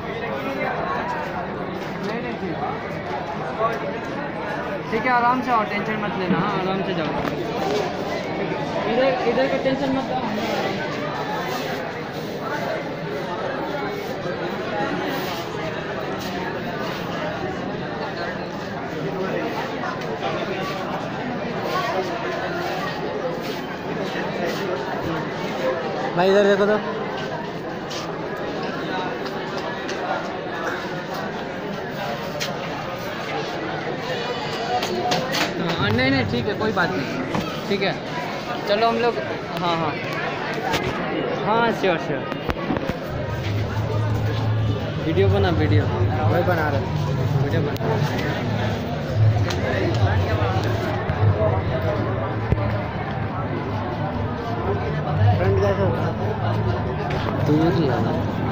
ठीक है, आराम से आओ, टेंशन मत लेना। हाँ, आराम से जाओ। इधर इधर का टेंशन मत लो। भाई इधर देखो तो। हाँ नहीं नहीं, ठीक है, कोई बात नहीं। ठीक है, चलो हम लोग। हाँ हाँ हाँ, श्योर श्योर। वीडियो बना, वीडियो वही बना रहे। वीडियो बना। फ्रंट कैसे होता है? दूर लगा।